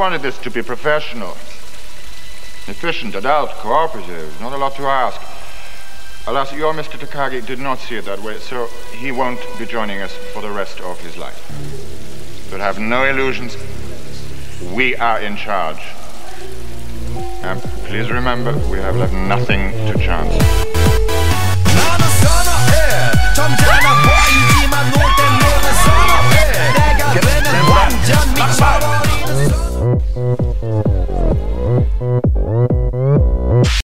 wanted this to be professional, efficient, adult, cooperative. Not a lot to ask. Alas, your Mr. Takagi did not see it that way, so he won't be joining us for the rest of his life. But have no illusions. We are in charge. And please remember, we have left nothing to chance.